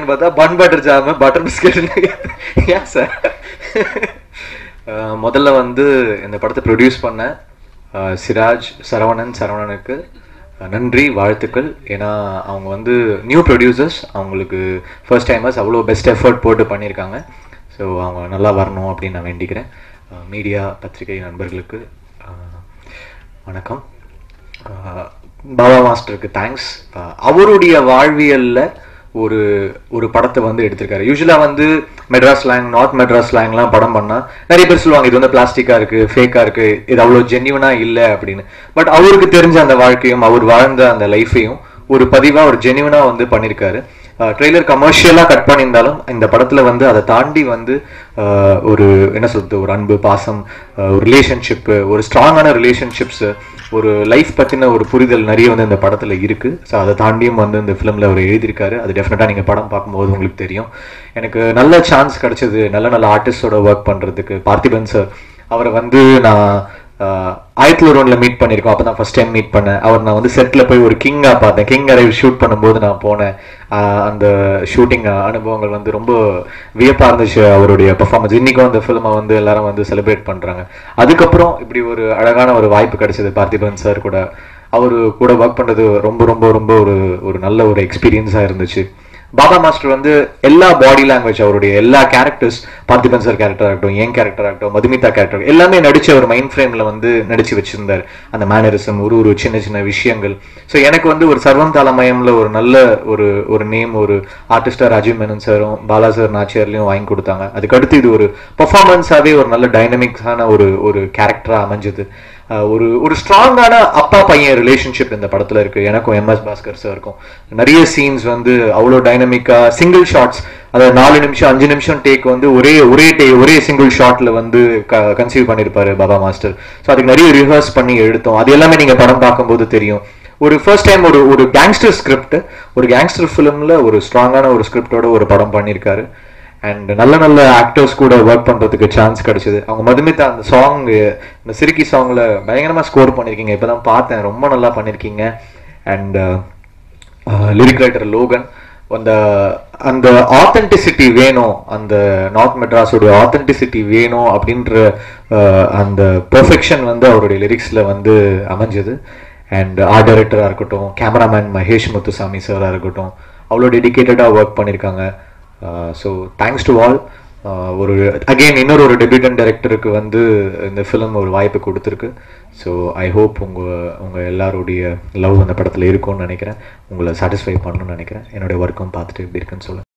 பார்த்தா bun butter jam butter biscuit. ஏன் sir? முதல்ல வந்து இந்த படத்தை ப்ரொடியூஸ் பண்ண சிராஜ் சரவணனுக்கு நன்றி, வாழ்த்துக்கள். ஏன்னா அவங்க வந்து நியூ ப்ரொடியூசர்ஸ், அவங்களுக்கு ஃபர்ஸ்ட் டைமர்ஸ், அவ்வளோ பெஸ்ட் எஃபர்ட் போட்டு பண்ணியிருக்காங்க. ஸோ அவங்க நல்லா வரணும் அப்படின்னு நான் வேண்டிக்கிறேன். மீடியா பத்திரிகை நண்பர்களுக்கு வணக்கம். பாபா மாஸ்டருக்கு தேங்க்ஸ். அவருடைய வாழ்வியலில் ஒரு படத்தை வந்து எடுத்திருக்காரு. யூஸ்வலாக வந்து மெட்ராஸ் ஸ்லாங், நார்த் மெட்ராஸ் ஸ்லாங்லாம் படம் பண்ணால் நிறைய பேர் சொல்லுவாங்க இது வந்து பிளாஸ்டிக்காக இருக்குது, ஃபேக்காக இருக்குது, இது அவ்வளோ ஜென்யூனாக இல்லை அப்படின்னு. பட் அவருக்கு தெரிஞ்ச அந்த வாழ்க்கையும் அவர் வாழ்ந்த அந்த லைஃப்பையும் ஒரு பதிவாக ஒரு ஜென்யூனாக வந்து பண்ணியிருக்காரு. ட்ரெய்லர் கமர்ஷியலாக கட் பண்ணியிருந்தாலும் இந்த படத்தில் வந்து அதை தாண்டி வந்து ஒரு என்ன சொல்றது, ஒரு அன்பு, பாசம், ஒரு ரிலேஷன்ஷிப்பு, ஒரு ஸ்ட்ராங்கான ரிலேஷன்ஷிப்ஸு, ஒரு லைஃப் பற்றின ஒரு புரிதல் நிறைய வந்து இந்த படத்தில் இருக்குது. ஸோ அதை தாண்டியும் வந்து இந்த ஃபிலிமில் அவர் எழுதியிருக்காரு. அது டெஃபினட்டாக நீங்கள் படம் பார்க்கும்போது உங்களுக்கு தெரியும். எனக்கு நல்ல சான்ஸ் கிடச்சிது நல்ல ஆர்டிஸ்டோட ஒர்க் பண்ணுறதுக்கு. பார்த்திபன் சார், அவரை வந்து நான் 1001 மீட் பண்ணியிருக்கோம். அப்போ தான் ஃபர்ஸ்ட் டைம் மீட் பண்ணேன். அவர் நான் வந்து செட்டில் போய் ஒரு கிங்காக பார்த்தேன். கிங் அரைவ் ஷூட் பண்ணும்போது நான் போனேன். அந்த ஷூட்டிங் அனுபவங்கள் வந்து ரொம்ப வியப்பாக இருந்துச்சு. அவருடைய பெர்ஃபார்மன்ஸ் இன்றைக்கும் அந்த ஃபிலிமை வந்து எல்லாரும் வந்து செலிப்ரேட் பண்ணுறாங்க. அதுக்கப்புறம் இப்படி ஒரு அழகான ஒரு வாய்ப்பு கிடைச்சது பார்த்திபன் சார் கூட. அவர் கூட ஒர்க் பண்ணுறது ரொம்ப ரொம்ப ரொம்ப ஒரு நல்ல ஒரு எக்ஸ்பீரியன்ஸாக இருந்துச்சு. பாபா மாஸ்டர் வந்து எல்லா பாடி லாங்குவேஜ், அவருடைய எல்லா கேரக்டர்ஸ், பார்த்திபன் சார் கேரக்டர் ஆகட்டும், என் கேரக்டர் ஆகட்டும், மதுமிதா கேரக்டர், எல்லாமே நடிச்சு ஒரு மைண்ட் ஃப்ரேம்ல வந்து நடிச்சு வச்சிருந்தார். அந்த மேனரிசம், ஒரு சின்ன சின்ன விஷயங்கள். ஸோ எனக்கு வந்து ஒரு சர்வம் தாளமயம்ல ஒரு நல்ல ஒரு நேம், ஒரு ஆர்டிஸ்டா ராஜீவ் மேனன் சாரும் பாலா சார் நாச்சியார்லையும் வாங்கி கொடுத்தாங்க. அதுக்கடுத்து இது ஒரு பெர்ஃபார்மன்ஸாவே ஒரு நல்ல டைனமிக்ஸான ஒரு கேரக்டரா அமைஞ்சது. ஒரு ஸ்ட்ராங்கான அப்பா பையன் ரிலேஷன்ஷிப் இந்த படத்துல இருக்கு. எனக்கும் MS பாஸ்கர் சார் இருக்கும். நிறைய சீன்ஸ் வந்து அவ்வளோ டைனமிக்கா, சிங்கிள் ஷாட்ஸ், அதாவது 4 நிமிஷம் 5 நிமிஷம் டேக் வந்து ஒரே சிங்கிள் ஷாட்ல வந்து கன்சீவ் பண்ணியிருப்பாரு பாபா மாஸ்டர். ஸோ அதுக்கு நிறைய ரிஹர்ஸ் பண்ணி எடுத்தோம். அது எல்லாமே நீங்க படம் பார்க்கும்போது தெரியும். ஒரு ஃபர்ஸ்ட் டைம் ஒரு கேங்ஸ்டர் ஸ்கிரிப்ட், ஒரு கேங்ஸ்டர் ஃபிலிம்ல ஒரு ஸ்ட்ராங்கான ஒரு ஸ்கிரிப்டோட ஒரு படம் பண்ணியிருக்காரு. அண்ட் நல்ல ஆக்டர்ஸ் கூட ஒர்க் பண்ணுறதுக்கு சான்ஸ் கிடைச்சிது. அவங்க மதுமிதா அந்த சாங், இந்த சிறுக்கி சாங்ல பயங்கரமாக ஸ்கோர் பண்ணியிருக்கீங்க. இப்போ தான் பார்த்தேன், ரொம்ப நல்லா பண்ணியிருக்கீங்க. அண்ட் லிரிக் ரைட்டர் லோகன், அந்த ஆத்தென்டிசிட்டி வேணும், அந்த நார்த் மெட்ராஸோடைய ஆத்தென்டிசிட்டி வேணும் அப்படின்ற அந்த பெர்ஃபெக்ஷன் வந்து அவருடைய லிரிக்ஸில் வந்து அமைஞ்சது. அண்ட் ஆர்ட் டைரக்டராக இருக்கட்டும், கேமராமேன் மகேஷ் முத்துசாமி சாராக இருக்கட்டும், அவ்வளோ டெடிக்கேட்டடாக ஒர்க் பண்ணியிருக்காங்க. So thanks to all. இன்னொரு டெபியூட்டன்ட் டைரக்டருக்கு வந்து இந்த ஃபிலிம் ஒரு வாய்ப்பு கொடுத்துருக்கு. ஸோ ஐ ஹோப் உங்கள் எல்லாருடைய லவ் அந்த படத்தில் இருக்கும்னு நினைக்கிறேன். உங்களை சாட்டிஸ்ஃபை பண்ணணும்னு நினைக்கிறேன். என்னுடைய ஒர்க்கும் பார்த்துட்டு எப்படி இருக்குன்னு சொல்லுங்கள்.